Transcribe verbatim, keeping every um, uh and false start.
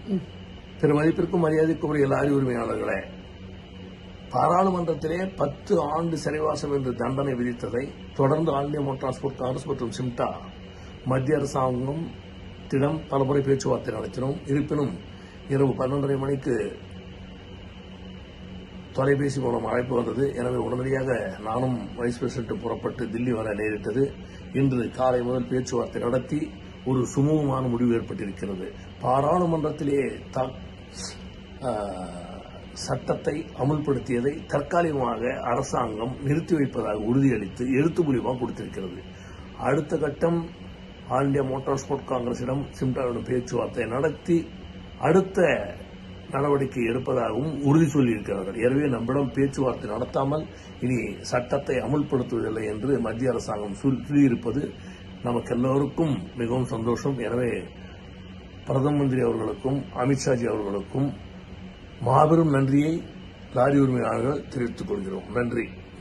பெருமதிப்பிற்கும் மரியாதைக்குரிய லாரி உரிமையாளர்களே, பாராளுமன்றத்திலே பத்து ஆண்டு சிறைவாசம் என்று தண்டனை விதித்ததை தொடர்ந்து All India Motor Transport Congress மற்றும் சிம்டா மத்திய அரசாங்கம் திடம் பலமுறை பேச்சுவார்த்தை நடத்தினோம். இருப்பினும் இரவு பன்னெண்டரை மணிக்கு தொலைபேசி மூலம் அழைப்பு வந்தது. எனவே உடனடியாக நானும் வைஸ் பிரசிடென்ட் புறப்பட்டு தில்லி வர நேரிட்டது. இன்று காலை முதல் பேச்சுவார்த்தை நடத்தி ஒரு சுமூகமான முடிவு ஏற்பட்டிருக்கிறது. பாராளுமன்றத்திலே சட்டத்தை அமுல்படுத்தியதை தற்காலிகமாக அரசாங்கம் நிறுத்தி வைப்பதாக உறுதியளித்து எழுத்து மூலியமாக கொடுத்திருக்கிறது. அடுத்த கட்டம் ஆல் இந்தியா மோட்டார் ஸ்போர்ட் காங்கிரசிடம் சிம்டாவிடம் பேச்சுவார்த்தை நடத்தி அடுத்த நடவடிக்கை எடுப்பதாகவும் உறுதி சொல்லியிருக்கிறார்கள். எனவே நம்மிடம் பேச்சுவார்த்தை நடத்தாமல் இனி சட்டத்தை அமுல்படுத்துவதில்லை என்று மத்திய அரசாங்கம் சொல்லியிருப்பது நமக்கு எல்லோருக்கும் மிகவும் சந்தோஷம். எனவே பிரதம மந்திரி அவர்களுக்கும் அமித்ஷாஜி அவர்களுக்கும் மாபெரும் நன்றியை லாரி உரிமையாளர்கள் தெரிவித்துக் கொள்கிறோம். நன்றி.